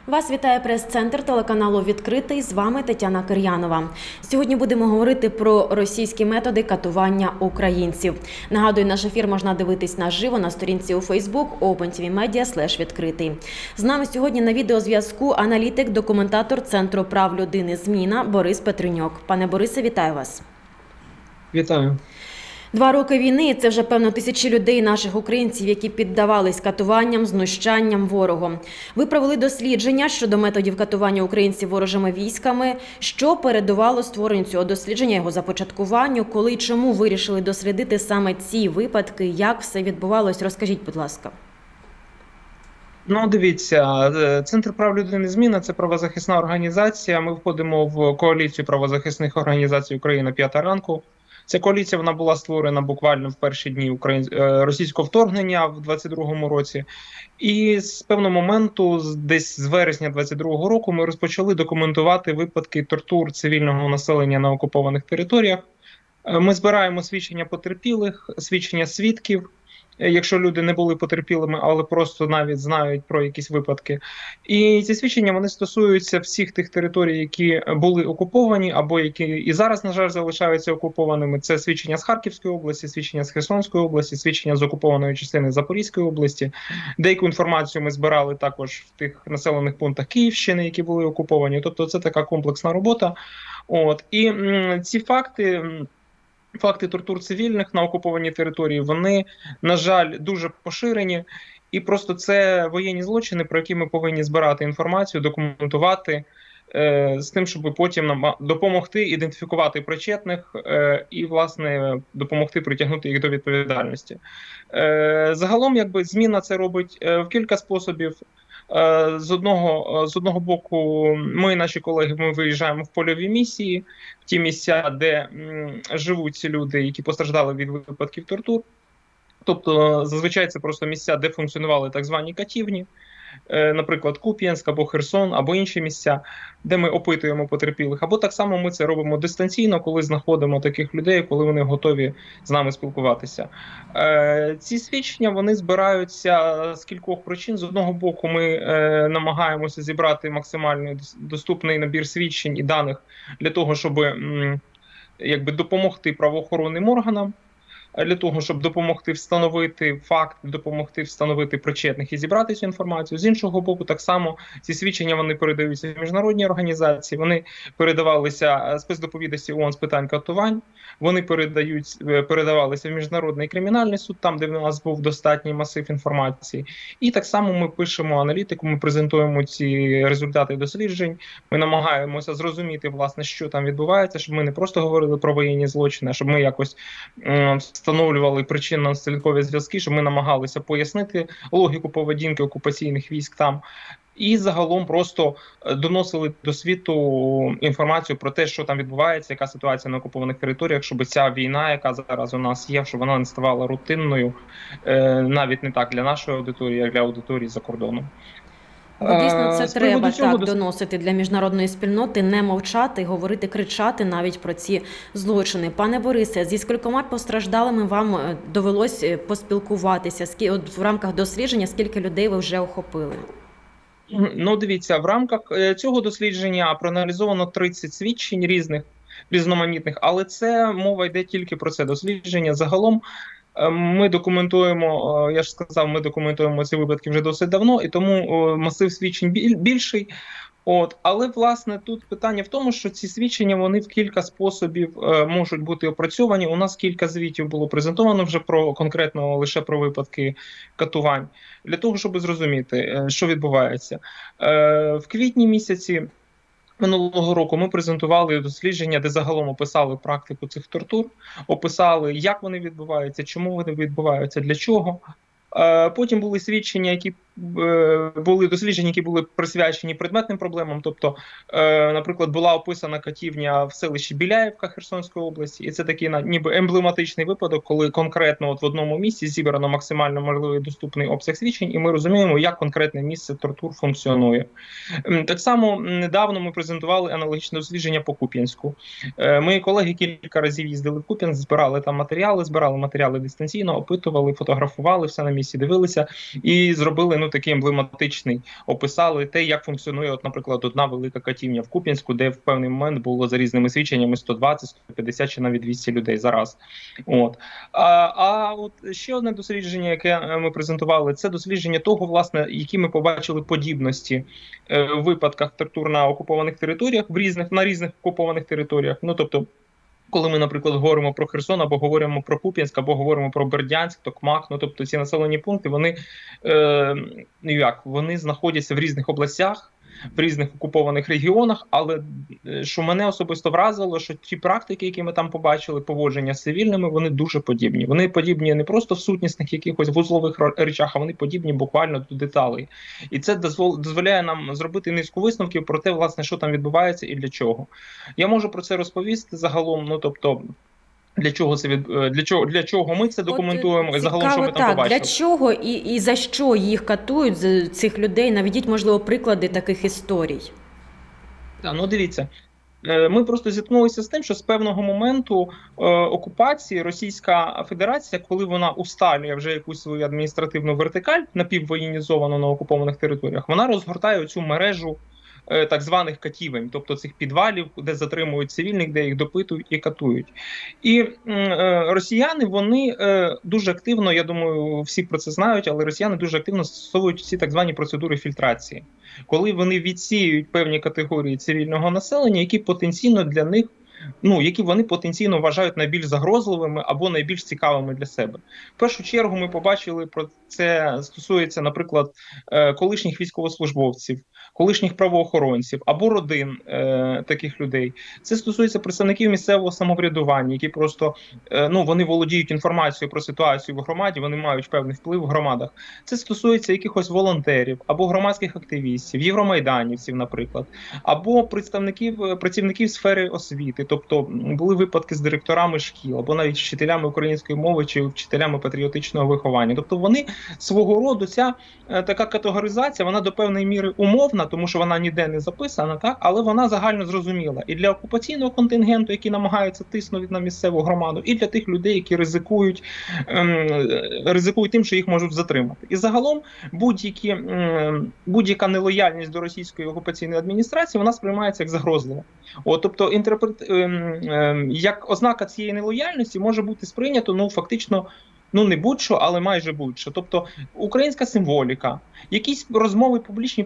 Вас вітає прес-центр телеканалу «Відкритий». З вами Тетяна Кир'янова. Сьогодні будемо говорити про російські методи катування українців. Нагадую, наш ефір можна дивитись наживо на сторінці у Facebook opentvmedia/відкритий. З нами сьогодні на відеозв'язку аналітик, документатор Центру прав людини «Зміна» Борис Петренюк. Пане Борисе, вітаю вас. Вітаю. 2 роки війни – це вже, певно, тисячі людей, наших українців, які піддавались катуванням, знущанням ворогом. Ви провели дослідження щодо методів катування українців ворожими військами. Що передувало створенню цього дослідження, його започаткуванню, коли і чому вирішили дослідити саме ці випадки, як все відбувалось? Розкажіть, будь ласка. Дивіться, Центр прав людини «Зміна» – це правозахисна організація. Ми входимо в коаліцію правозахисних організацій України «П'ята ранку». Ця коаліція вона була створена буквально в перші дні російського вторгнення в 22-му році. І з певного моменту, десь з вересня 22-го року, ми розпочали документувати випадки тортур цивільного населення на окупованих територіях. Ми збираємо свідчення потерпілих, свідчення свідків, якщо люди не були потерпілими, але просто навіть знають про якісь випадки. І ці свідчення вони стосуються всіх тих територій, які були окуповані, або які і зараз, на жаль, залишаються окупованими. Це свідчення з Харківської області, свідчення з Херсонської області, свідчення з окупованої частини Запорізької області. Деяку інформацію ми збирали також в тих населених пунктах Київщини, які були окуповані. Тобто це така комплексна робота. І ці факти тортур цивільних на окупованій території, вони, на жаль, дуже поширені. І просто це воєнні злочини, про які ми повинні збирати інформацію, документувати, з тим, щоб потім нам допомогти ідентифікувати причетних і, власне, допомогти притягнути їх до відповідальності. Загалом, «Зміна» це робить в кілька способів. З одного боку, ми, наші колеги, ми виїжджаємо в польові місії, в ті місця, де живуть ці люди, які постраждали від випадків тортур. Тобто, зазвичай це просто місця, де функціонували так звані катівні, наприклад, Куп'янськ або Херсон, або інші місця, де ми опитуємо потерпілих. Або так само ми це робимо дистанційно, коли знаходимо таких людей, коли вони готові з нами спілкуватися. Ці свідчення, вони збираються з кількох причин. З одного боку, ми намагаємося зібрати максимально доступний набір свідчень і даних для того, щоб допомогти правоохоронним органам, для того, щоб допомогти встановити факт, допомогти встановити причетних і зібрати цю інформацію. З іншого боку, так само ці свідчення вони передаються в міжнародні організації, вони передавалися спецдоповідачці ООН з питань катувань, вони передавалися в Міжнародний кримінальний суд, там, де в нас був достатній масив інформації. І так само ми пишемо аналітику, ми презентуємо ці результати досліджень, ми намагаємося зрозуміти, власне, що там відбувається, щоб ми не просто говорили про воєнні злочини, а щоб ми якось встановлювали причинно-наслідкові зв'язки, щоб ми намагалися пояснити логіку поведінки окупаційних військ там. І загалом просто доносили до світу інформацію про те, що там відбувається, яка ситуація на окупованих територіях, щоб ця війна, яка зараз у нас є, щоб вона не ставала рутинною, навіть не так для нашої аудиторії, як для аудиторії за кордоном. Бо дійсно це треба так доносити для міжнародної спільноти, не мовчати, говорити, кричати навіть про ці злочини. Пане Борисе, зі скількома постраждалими вам довелось поспілкуватися? В рамках дослідження скільки людей ви вже охопили? Дивіться, в рамках цього дослідження проаналізовано 30 свідчень різноманітних, але це мова йде тільки про це дослідження. Загалом ми документуємо, я ж сказав, ми документуємо ці випадки вже досить давно, і тому масив свідчень більший. Але, власне, тут питання в тому, що ці свідчення, вони в кілька способів можуть бути опрацьовані. У нас кілька звітів було презентовано вже конкретно лише про випадки катувань, для того, щоб зрозуміти, що відбувається. В квітні місяці минулого року ми презентували дослідження, де загалом описали практику цих тортур, описали, як вони відбуваються, чому вони відбуваються, для чого. Потім були свідчення, дослідження, які були присвячені предметним проблемам. Тобто, наприклад, була описана катівня в селищі Біляєвка Херсонської області, і це такий ніби емблематичний випадок, коли конкретно в одному місці зібрано максимально можливий доступний обсяг свідчень, і ми розуміємо, як конкретне місце тортур функціонує. Так само недавно ми презентували аналогічне дослідження по Куп'янську. Мої колеги кілька разів їздили в Куп'янськ, збирали матеріали дистанційно, опитували, фотографували, все на місці дивилися і зробили такий емблематичний, описали те, як функціонує, от, наприклад, одна велика катівня в Куп'янську, де в певний момент було за різними свідченнями 120, 150 чи навіть 200 людей зараз. От. От ще одне дослідження, яке ми презентували, це дослідження того, власне, які ми побачили подібності в випадках тортур на окупованих територіях, на різних окупованих територіях. Ну, тобто, коли ми, наприклад, говоримо про Херсон, або говоримо про Куп'янськ, або говоримо про Бердянськ, Токмак, ну, тобто ці населені пункти, вони знаходяться в різних областях, в різних окупованих регіонах, але що мене особисто вразило, що ті практики, які ми там побачили, поводження з цивільними, вони дуже подібні. Вони подібні не просто в сутнісних якихось вузлових речах, а вони подібні буквально до деталей. І це дозволяє нам зробити низку висновків про те, власне, що там відбувається і для чого. Я можу про це розповісти загалом, ну, тобто, для чого ми це документуємо, і загалом, що ми там побачили. Для чого і за що їх катують, цих людей? Наведіть, можливо, приклади таких історій. Так, ну дивіться, ми просто зіткнулися з тим, що з певного моменту окупації Російська Федерація, коли вона усталює вже якусь свою адміністративну вертикаль, напіввоєнізовану на окупованих територіях, вона розгортає цю мережу так званих катівень, тобто цих підвалів, де затримують цивільних, де їх допитують і катують. І росіяни, вони дуже активно, я думаю, всі про це знають, але росіяни дуже активно застосовують ці так звані процедури фільтрації, коли вони відсіюють певні категорії цивільного населення, які потенційно для них, які вони потенційно вважають найбільш загрозливими або найбільш цікавими для себе. В першу чергу ми побачили, про це стосується, наприклад, колишніх військовослужбовців, колишніх правоохоронців або родин таких людей. Це стосується представників місцевого самоврядування, які просто, вони володіють інформацією про ситуацію в громаді, вони мають певний вплив в громадах. Це стосується якихось волонтерів, або громадських активістів, євромайданівців, наприклад, або працівників сфери освіти. Тобто були випадки з директорами шкіл, або навіть вчителями української мови чи вчителями патріотичного виховання. Тобто вони свого роду, ця така категоризація, вона до певної міри умовна, тому що вона ніде не записана, так, але вона загально зрозуміла. І для окупаційного контингенту, які намагаються тиснути на місцеву громаду, і для тих людей, які ризикують тим, що їх можуть затримати. І загалом будь-яка нелояльність до російської окупаційної адміністрації, вона сприймається як загрозлива. Тобто як ознака цієї нелояльності може бути сприйнято, фактично, не будь-що, але майже будь-що. Тобто українська символіка, якісь розмови публічні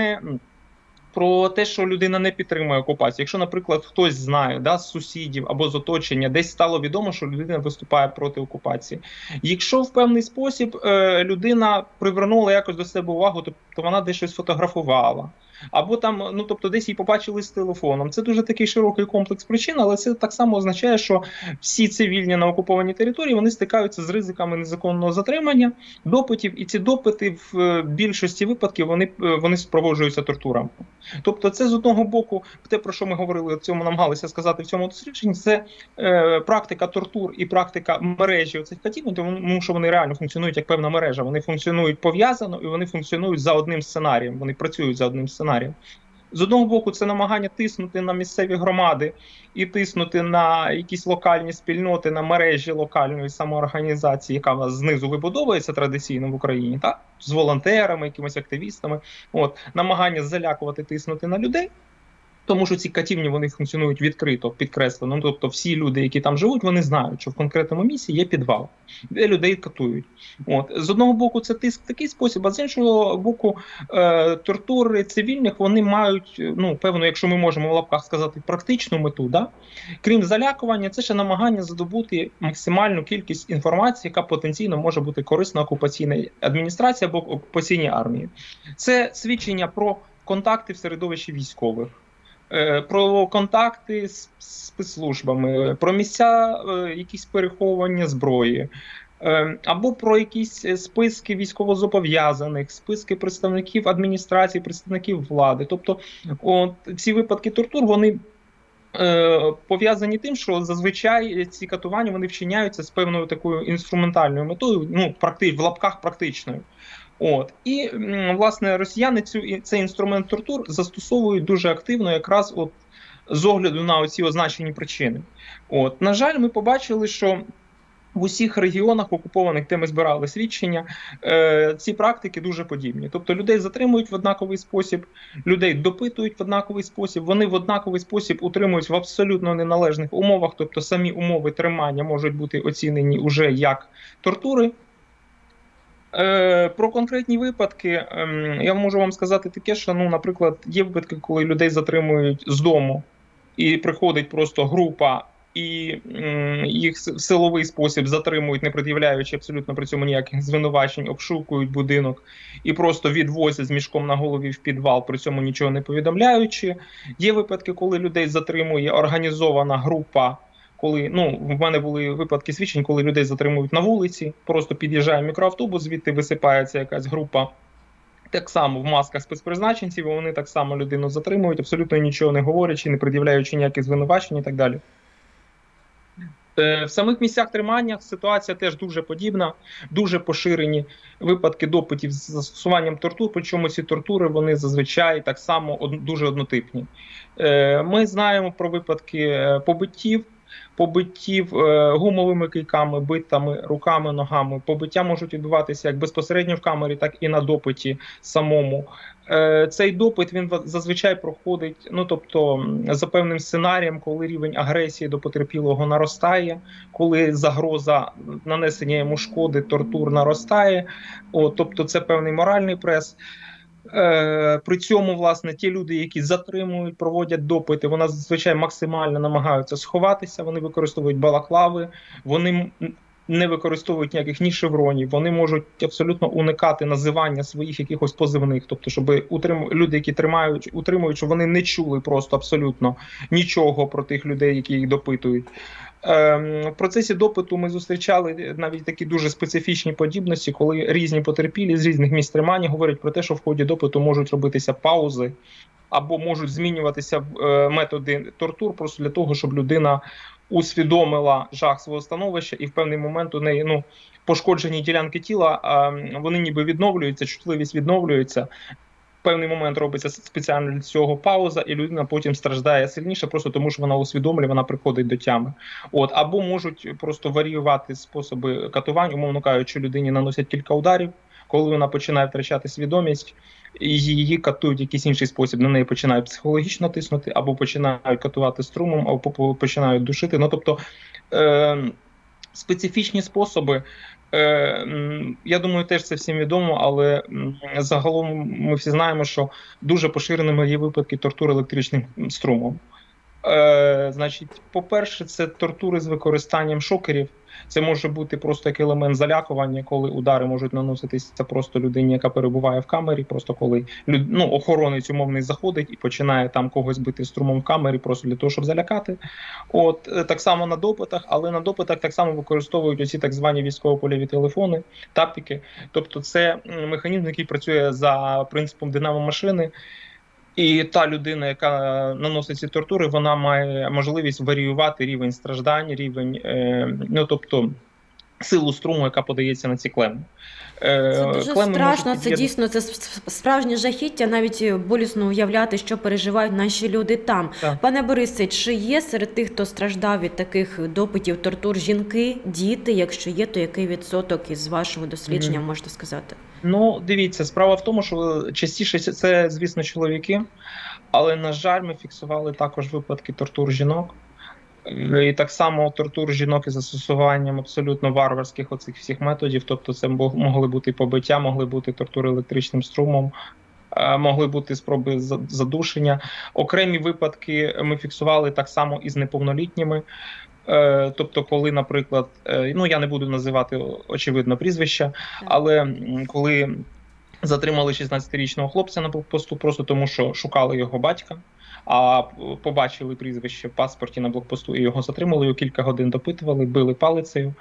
про те, що людина не підтримує окупацію. Якщо, наприклад, хтось знає, з сусідів або з оточення, десь стало відомо, що людина виступає проти окупації. Якщо в певний спосіб людина привернула якось до себе увагу, то вона десь щось фотографувала. Або там, десь її побачили з телефоном. Це дуже такий широкий комплекс причин, але це так само означає, що всі цивільні на окупованій території, вони стикаються з ризиками незаконного затримання, допитів, і ці допити в більшості випадків, вони супроводжуються тортурами. Тобто це з одного боку, те, про що ми говорили, намагалися сказати в цьому дослідженні, це практика тортур і практика мережі оцих катівень, тому що вони реально функціонують як певна мережа, вони функціонують пов'язано і вони функціонують за одним сценарієм, вони працюють за одним сценарієм. З одного боку, це намагання тиснути на місцеві громади і тиснути на якісь локальні спільноти, на мережі локальної самоорганізації, яка в нас знизу вибудовується традиційно в Україні, так? З волонтерами, якимись активістами. Намагання залякувати, тиснути на людей. Тому що ці катівні, вони функціонують відкрито, підкреслено. Тобто всі люди, які там живуть, вони знають, що в конкретному місці є підвал, де людей катують. З одного боку, це тиск в такий спосіб, а з іншого боку, тортури цивільних, вони мають, певно, якщо ми можемо в лапках сказати, практичну мету. Да? Крім залякування, це ще намагання здобути максимальну кількість інформації, яка потенційно може бути корисна окупаційній адміністрації або окупаційній армії. Це свідчення про контакти в середовищі військових, про контакти з спецслужбами, про місця якісь переховування зброї, або про якісь списки військовозобов'язаних, списки представників адміністрації, представників влади. Тобто ці випадки тортур, вони пов'язані тим, що зазвичай ці катування вони вчиняються з певною такою інструментальною метою, в лапках практичною. І, власне, росіяни цей інструмент тортур застосовують дуже активно якраз з огляду на оці означені причини. На жаль, ми побачили, що в усіх регіонах окупованих, де ми збирали свідчення, ці практики дуже подібні. Тобто людей затримують в однаковий спосіб, людей допитують в однаковий спосіб, вони в однаковий спосіб утримують в абсолютно неналежних умовах, тобто самі умови тримання можуть бути оцінені уже як тортури. Про конкретні випадки я можу вам сказати таке, що, наприклад, є випадки, коли людей затримують з дому, і приходить просто група, і їх в силовий спосіб затримують, не пред'являючи абсолютно при цьому ніяких звинувачень, обшукують будинок і просто відвозять з мішком на голові в підвал, при цьому нічого не повідомляючи. Є випадки, коли людей затримує організована група, коли, в мене були випадки свідчень, коли людей затримують на вулиці, просто під'їжджає мікроавтобус, звідти висипається якась група, так само в масках спецпризначенців, вони так само людину затримують, абсолютно нічого не говорячи, не пред'являючи ніяких звинувачень і так далі. В самих місцях тримання ситуація теж дуже подібна, дуже поширені випадки допитів з застосуванням тортур, причому ці тортури вони зазвичай так само дуже однотипні. Ми знаємо про випадки побиттів гумовими кийками, битами, руками, ногами. Побиття можуть відбуватися як безпосередньо в камері, так і на допиті самому. Цей допит він зазвичай проходить, тобто за певним сценарієм, коли рівень агресії до потерпілого наростає, коли загроза нанесення йому шкоди, тортур наростає, тобто це певний моральний прес. При цьому, власне, ті люди, які затримують, проводять допити, вони зазвичай максимально намагаються сховатися, вони використовують балаклави, вони не використовують ніяких ні шевронів, вони можуть абсолютно уникати називання своїх якихось позивних, тобто, щоб люди, які утримують, щоб вони не чули просто абсолютно нічого про тих людей, які їх допитують. В процесі допиту ми зустрічали навіть такі дуже специфічні подібності, коли різні потерпілі з різних місць тримання говорять про те, що в ході допиту можуть робитися паузи або можуть змінюватися методи тортур просто для того, щоб людина усвідомила жах свого становища, і в певний момент у неї пошкоджені ділянки тіла, вони ніби відновлюються, чутливість відновлюється. В певний момент робиться спеціально для цього пауза, і людина потім страждає сильніше, просто тому що вона усвідомлює, вона приходить до тями. Або можуть просто варіювати способи катувань, умовно кажучи, людині наносять кілька ударів, коли вона починає втрачати свідомість, і її катують в якийсь інший спосіб, на неї починають психологічно тиснути, або починають катувати струмом, або починають душити. Тобто специфічні способи, я думаю, теж це всім відомо, але загалом ми всі знаємо, що дуже поширеними є випадки тортур електричним струмом. Значить, по-перше, це тортури з використанням шокерів. Це може бути просто як елемент залякування, коли удари можуть наноситися просто людині, яка перебуває в камері, просто коли охоронець умовний заходить і починає там когось бити струмом в камері, просто для того, щоб залякати. Так само на допитах, але на допитах так само використовують оці так звані військово-польові телефони, тапіки. Тобто це механізм, який працює за принципом динамо-машини. І та людина, яка наносить ці тортури, вона має можливість варіювати рівень страждань, рівень, тобто силу струму, яка подається на ці клеми. Це дуже страшно, це дійсно це справжнє жахіття, навіть болісно уявляти, що переживають наші люди там. Так. Пане Борисе, чи є серед тих, хто страждав від таких допитів, тортур, жінки, діти? Якщо є, то який відсоток із вашого дослідження можете сказати? Дивіться, справа в тому, що частіше це, звісно, чоловіки, але, на жаль, ми фіксували також випадки тортур жінок. І так само тортур жінок із застосуванням абсолютно варварських оцих всіх методів, тобто це могли бути побиття, могли бути тортури електричним струмом, могли бути спроби задушення. Окремі випадки ми фіксували так само із неповнолітніми. Тобто, коли, наприклад, я не буду називати, очевидно, прізвища, але коли затримали 16-річного хлопця на блокпосту просто тому, що шукали його батька, а побачили прізвище в паспорті на блокпосту і його затримали, його кілька годин допитували, били палицею,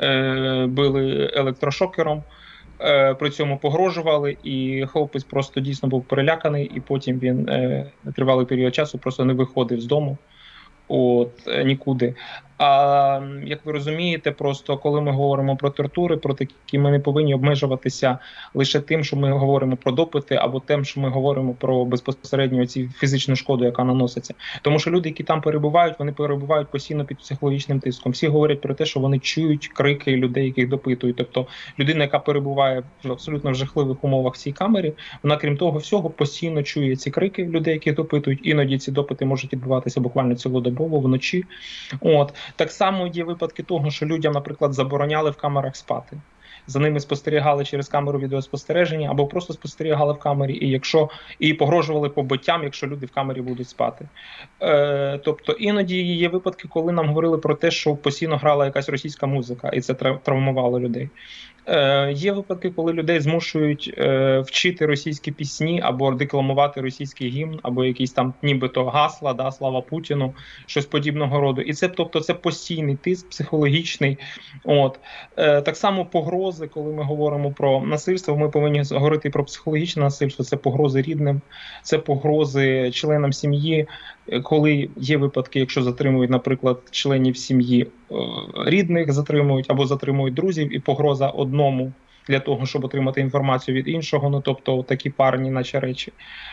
били електрошокером, при цьому погрожували, і хлопець просто дійсно був переляканий, і потім він тривалий період часу просто не виходив з дому. Нікуди. А як ви розумієте, просто коли ми говоримо про тортури, про такі, ми не повинні обмежуватися лише тим, що ми говоримо про допити, або тим, що ми говоримо про безпосередньо ці фізичну шкоду, яка наноситься. Тому що люди, які там перебувають, вони перебувають постійно під психологічним тиском. Всі говорять про те, що вони чують крики людей, яких допитують. Тобто людина, яка перебуває в абсолютно жахливих умовах в цій камері, вона, крім того всього, постійно чує ці крики людей, яких допитують. Іноді ці допити можуть відбуватися буквально цілодобово вночі. Так само є випадки того, що людям, наприклад, забороняли в камерах спати. За ними спостерігали через камеру відеоспостереження або просто спостерігали в камері, і погрожували побиттям, якщо люди в камері будуть спати. Тобто іноді є випадки, коли нам говорили про те, що постійно грала якась російська музика, і це травмувало людей. Є випадки, коли людей змушують вчити російські пісні або декламувати російський гімн, або якісь там нібито гасла, да, слава Путіну, щось подібного роду. І це, тобто, це постійний тиск психологічний. Так само погрози, коли ми говоримо про насильство, ми повинні говорити про психологічне насильство, це погрози рідним, це погрози членам сім'ї, коли є випадки, якщо затримують, наприклад, членів сім'ї рідних, затримують або затримують друзів, і погроза одному для того, щоб отримати інформацію від іншого, тобто такі парні наче речі.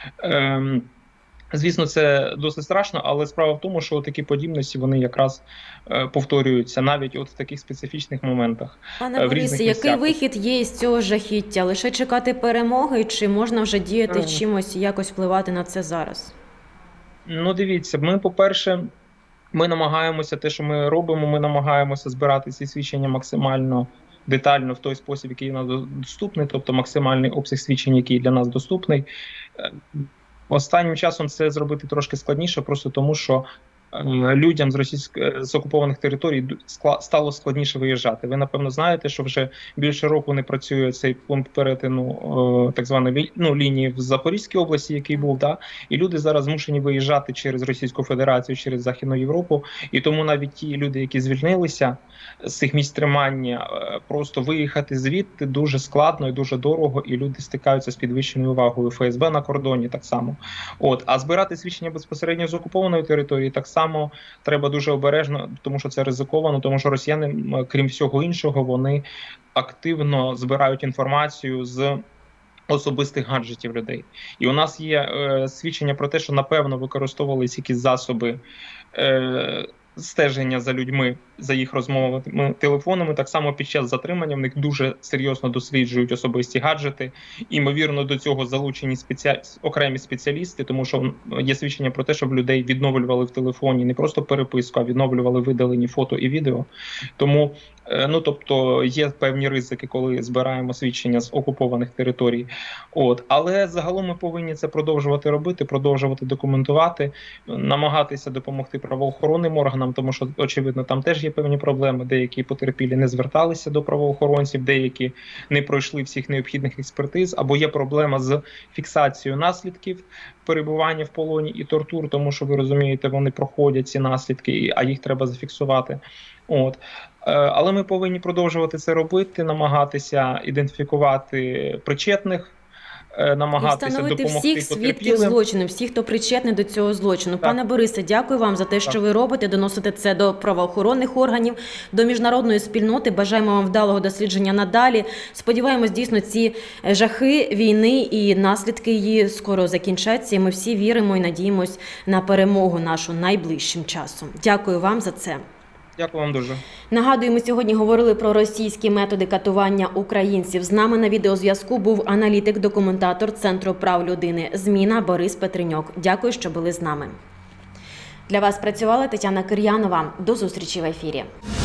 Звісно, це досить страшно, але справа в тому, що такі подібності, вони якраз повторюються навіть от в таких специфічних моментах. Пане Борисе, який вихід є із цього жахіття? Лише чекати перемоги, чи можна вже діяти чимось, якось впливати на це зараз? Дивіться, ми, по-перше, ми намагаємося, те, що ми робимо, ми намагаємося збирати ці свідчення максимально детально в той спосіб, який нам доступний, тобто максимальний обсяг свідчень, який для нас доступний. Останнім часом це зробити трошки складніше, просто тому, що людям з окупованих територій стало складніше виїжджати. Ви, напевно, знаєте, що вже більше року не працює цей пункт перетину так званої лінії в Запорізькій області, який був, і люди зараз змушені виїжджати через Російську Федерацію, через Західну Європу, і тому навіть ті люди, які звільнилися з цих місць тримання, просто виїхати звідти дуже складно і дуже дорого, і люди стикаються з підвищеною увагою. ФСБ на кордоні так само. А збирати свідчення безпосередньо з окупованої території так само треба дуже обережно, тому що це ризиковано, тому що росіяни, крім всього іншого, вони активно збирають інформацію з особистих гаджетів людей. І у нас є свідчення про те, що, напевно, використовувалися якісь засоби стеження за людьми, за їх розмовами телефонами. Так само під час затримання в них дуже серйозно досліджують особисті гаджети. Ймовірно, до цього залучені окремі спеціалісти, тому що є свідчення про те, щоб людей відновлювали в телефоні не просто переписку, а відновлювали видалені фото і відео. Тому, тобто, є певні ризики, коли збираємо свідчення з окупованих територій. Але загалом ми повинні це продовжувати робити, продовжувати документувати, намагатися допомогти правоохоронним органам, тому що, очевидно, там теж є певні проблеми. Деякі потерпілі не зверталися до правоохоронців, деякі не пройшли всіх необхідних експертиз, або є проблема з фіксацією наслідків перебування в полоні і тортур, тому що, ви розумієте, вони проходять ці наслідки, а їх треба зафіксувати. Але ми повинні продовжувати це робити, намагатися ідентифікувати причетних, намагатися допомогти всіх свідків злочину, всіх, хто причетний до цього злочину. Пане Борисе, дякую вам за те, що ви робите, доносите це до правоохоронних органів, до міжнародної спільноти. Бажаємо вам вдалого дослідження надалі. Сподіваємось, дійсно, ці жахи війни і наслідки її скоро закінчаться. І ми всі віримо і надіємось на перемогу нашу найближчим часом. Дякую вам за це. Дякую вам дуже. Нагадую, ми сьогодні говорили про російські методи катування українців. З нами на відеозв'язку був аналітик-документатор Центру прав людини «Зміна» Борис Петреньок. Дякую, що були з нами. Для вас працювала Тетяна Кир'янова. До зустрічі в ефірі.